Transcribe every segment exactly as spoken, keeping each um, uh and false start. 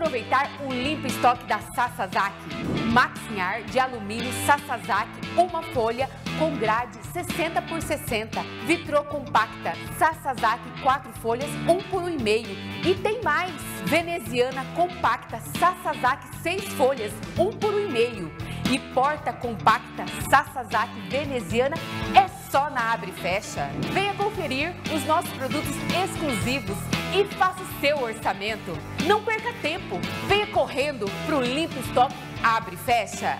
aproveitar o limpo estoque da Sasazaki. Maxinhar de alumínio Sasazaki, uma folha com grade sessenta por sessenta. Vitrô compacta Sasazaki, quatro folhas, um por um e meio. E tem mais, veneziana compacta Sasazaki, seis folhas, um por um e meio. E porta compacta Sasazaki veneziana é só na Abre e Fecha. Venha conferir os nossos produtos exclusivos e faça o seu orçamento. Não perca tempo, venha correndo para o Limpo Estoque Abre e Fecha.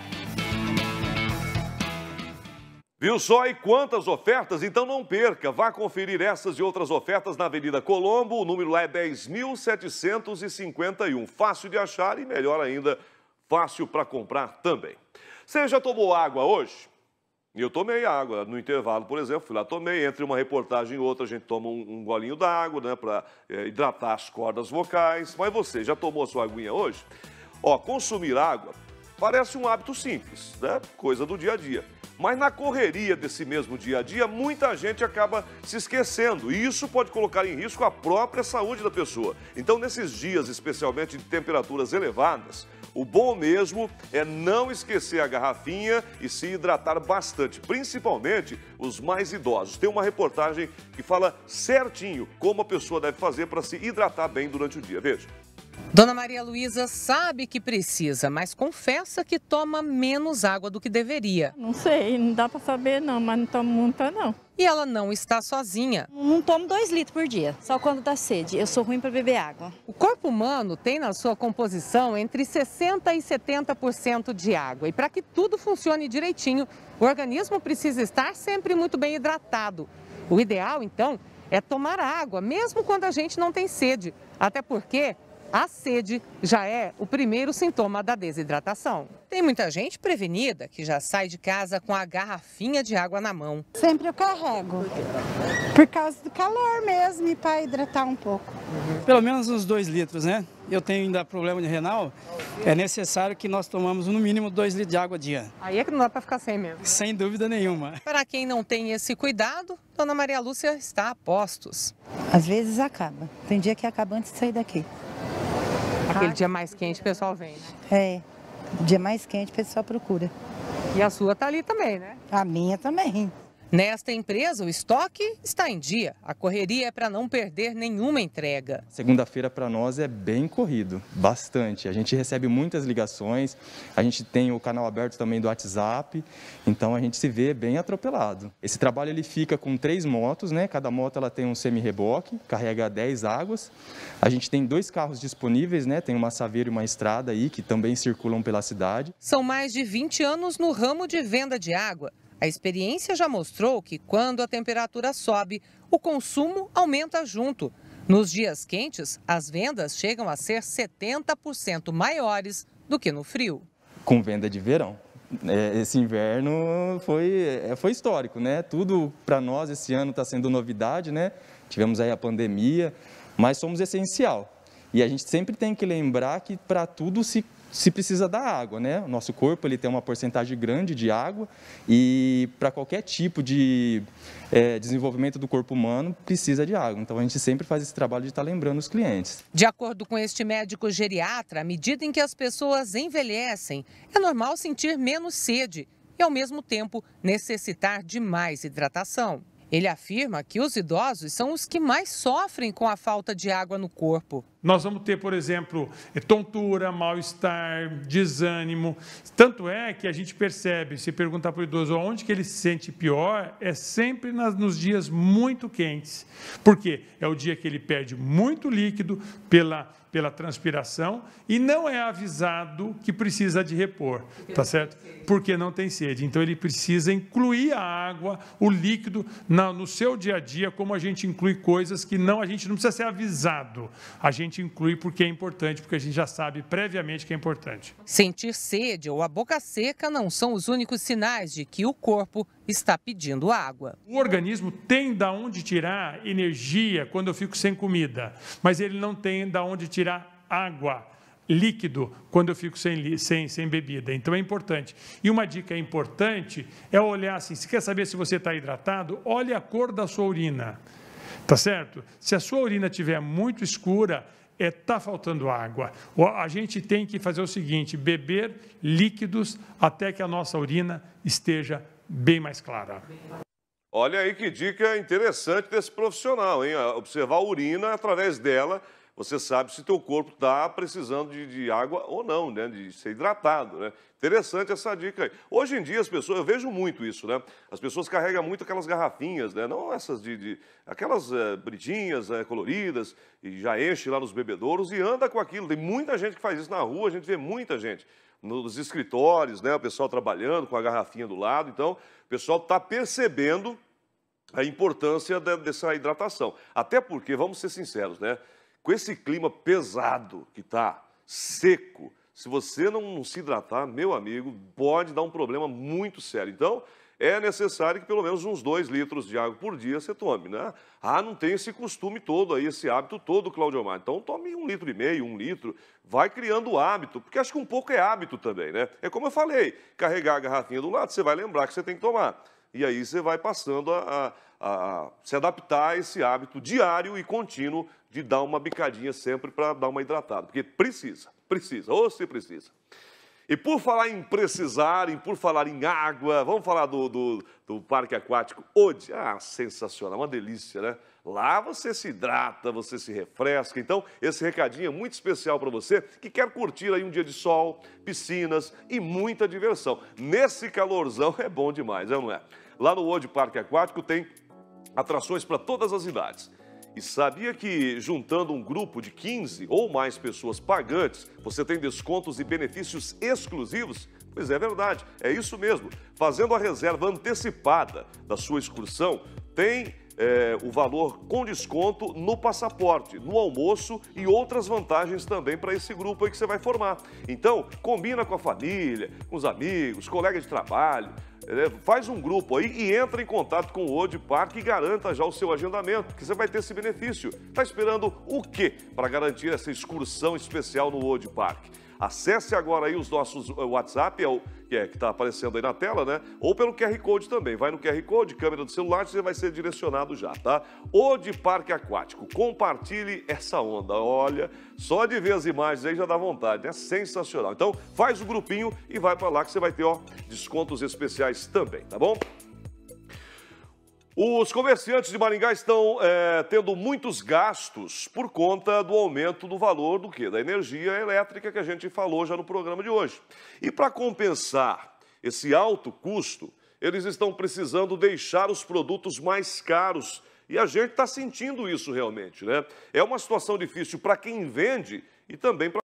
Viu só e quantas ofertas? Então não perca, vá conferir essas e outras ofertas na Avenida Colombo, o número lá é dez mil setecentos e cinquenta e um. Fácil de achar e, melhor ainda, fácil para comprar também. Você já tomou água hoje? Eu tomei água no intervalo, por exemplo, fui lá, tomei. Entre uma reportagem e outra, a gente toma um, um golinho d'água, né, para é, hidratar as cordas vocais. Mas você, já tomou a sua aguinha hoje? Ó, consumir água parece um hábito simples, né? Coisa do dia a dia. Mas na correria desse mesmo dia a dia, muita gente acaba se esquecendo. E isso pode colocar em risco a própria saúde da pessoa. Então, nesses dias, especialmente de temperaturas elevadas, o bom mesmo é não esquecer a garrafinha e se hidratar bastante, principalmente os mais idosos. Tem uma reportagem que fala certinho como a pessoa deve fazer para se hidratar bem durante o dia. Veja. Dona Maria Luísa sabe que precisa, mas confessa que toma menos água do que deveria. Não sei, não dá para saber não, mas não tomo muita não. E ela não está sozinha. Não tomo dois litros por dia, só quando dá sede. Eu sou ruim para beber água. O corpo humano tem na sua composição entre sessenta por cento e setenta por cento de água. E para que tudo funcione direitinho, o organismo precisa estar sempre muito bem hidratado. O ideal, então, é tomar água, mesmo quando a gente não tem sede. Até porque a sede já é o primeiro sintoma da desidratação. Tem muita gente prevenida que já sai de casa com a garrafinha de água na mão. Sempre eu carrego, por causa do calor mesmo e para hidratar um pouco. Pelo menos uns dois litros, né? Eu tenho ainda problema de renal, é necessário que nós tomamos no mínimo dois litros de água dia. Aí é que não dá para ficar sem mesmo. Sem dúvida nenhuma. Para quem não tem esse cuidado, Dona Maria Lúcia está a postos. Às vezes acaba, tem dia que acaba antes de sair daqui. Aquele dia mais quente o pessoal vem, né? É, dia mais quente o pessoal procura. E a sua tá ali também, né? A minha também. Nesta empresa, o estoque está em dia. A correria é para não perder nenhuma entrega. Segunda-feira para nós é bem corrido, bastante. A gente recebe muitas ligações, a gente tem o canal aberto também do WhatsApp, então a gente se vê bem atropelado. Esse trabalho ele fica com três motos, né? Cada moto ela tem um semi-reboque, carrega dez águas. A gente tem dois carros disponíveis, né? Tem uma Saveiro e uma Estrada aí que também circulam pela cidade. São mais de vinte anos no ramo de venda de água. A experiência já mostrou que quando a temperatura sobe, o consumo aumenta junto. Nos dias quentes, as vendas chegam a ser setenta por cento maiores do que no frio. Com venda de verão. Esse inverno foi, foi histórico, né? Tudo para nós esse ano está sendo novidade, né? Tivemos aí a pandemia, mas somos essencial. E a gente sempre tem que lembrar que para tudo se se precisa da água, né? O nosso corpo ele tem uma porcentagem grande de água e para qualquer tipo de é, desenvolvimento do corpo humano precisa de água. Então a gente sempre faz esse trabalho de estar lembrando os clientes. De acordo com este médico geriatra, à medida em que as pessoas envelhecem, é normal sentir menos sede e ao mesmo tempo necessitar de mais hidratação. Ele afirma que os idosos são os que mais sofrem com a falta de água no corpo. Nós vamos ter, por exemplo, tontura, mal-estar, desânimo. Tanto é que a gente percebe, se perguntar para o idoso onde que ele se sente pior, é sempre nas, nos dias muito quentes. Por quê? É o dia que ele perde muito líquido pela, pela transpiração e não é avisado que precisa de repor, tá certo? Porque não tem sede. Então, ele precisa incluir a água, o líquido, na, no seu dia a dia, como a gente inclui coisas que não, a gente não precisa ser avisado. A gente inclui porque é importante, porque a gente já sabe previamente que é importante. Sentir sede ou a boca seca não são os únicos sinais de que o corpo está pedindo água. O organismo tem da onde tirar energia quando eu fico sem comida, mas ele não tem da onde tirar água, líquido, quando eu fico sem, sem, sem bebida. Então é importante. E uma dica importante é olhar assim, se quer saber se você está hidratado, olhe a cor da sua urina. Tá certo? Se a sua urina estiver muito escura, está faltando água. A gente tem que fazer o seguinte, beber líquidos até que a nossa urina esteja bem mais clara. Olha aí que dica interessante desse profissional, hein? Observar a urina, através dela, você sabe se teu corpo está precisando de, de água ou não, né? De ser hidratado, né? Interessante essa dica aí. Hoje em dia as pessoas, eu vejo muito isso, né? As pessoas carregam muito aquelas garrafinhas, né? Não essas de, de aquelas é, bridinhas é, coloridas, e já enche lá nos bebedouros e anda com aquilo. Tem muita gente que faz isso na rua, a gente vê muita gente. Nos escritórios, né? O pessoal trabalhando com a garrafinha do lado. Então, o pessoal está percebendo a importância de, dessa hidratação. Até porque, vamos ser sinceros, né? Com esse clima pesado que está, seco, se você não se hidratar, meu amigo, pode dar um problema muito sério. Então, é necessário que pelo menos uns dois litros de água por dia você tome, né? Ah, não tem esse costume todo aí, esse hábito todo, Cláudio Omar. Então, tome um litro e meio, um litro, vai criando o hábito, porque acho que um pouco é hábito também, né? É como eu falei, carregar a garrafinha do lado, você vai lembrar que você tem que tomar. E aí você vai passando a, a, a se adaptar a esse hábito diário e contínuo de dar uma bicadinha sempre para dar uma hidratada. Porque precisa, precisa, ou se precisa. E por falar em precisar, e por falar em água, vamos falar do, do, do Parque Aquático Ode. Ah, sensacional, uma delícia, né? Lá você se hidrata, você se refresca. Então, esse recadinho é muito especial para você que quer curtir aí um dia de sol, piscinas e muita diversão. Nesse calorzão é bom demais, é ou não é? Lá no Ode Parque Aquático tem atrações para todas as idades. E sabia que, juntando um grupo de quinze ou mais pessoas pagantes, você tem descontos e benefícios exclusivos? Pois é verdade, é isso mesmo. Fazendo a reserva antecipada da sua excursão, tem é, o valor com desconto no passaporte, no almoço e outras vantagens também para esse grupo aí que você vai formar. Então, combina com a família, com os amigos, colegas de trabalho. É, faz um grupo aí e entra em contato com o Ode Parque e garanta já o seu agendamento, que você vai ter esse benefício. Está esperando o quê para garantir essa excursão especial no Ode Parque? Acesse agora aí os nossos WhatsApp, é o que é, está aparecendo aí na tela, né? Ou pelo Q R Code também. Vai no Q R Code, câmera do celular, você vai ser direcionado já, tá? Ode Parque Aquático. Compartilhe essa onda. Olha, só de ver as imagens aí já dá vontade. É sensacional. Então, faz o grupinho e vai para lá que você vai ter, ó, descontos especiais também, tá bom? Os comerciantes de Maringá estão é, tendo muitos gastos por conta do aumento do valor do quê? Da energia elétrica que a gente falou já no programa de hoje. E para compensar esse alto custo, eles estão precisando deixar os produtos mais caros. E a gente está sentindo isso realmente, né? É uma situação difícil para quem vende e também para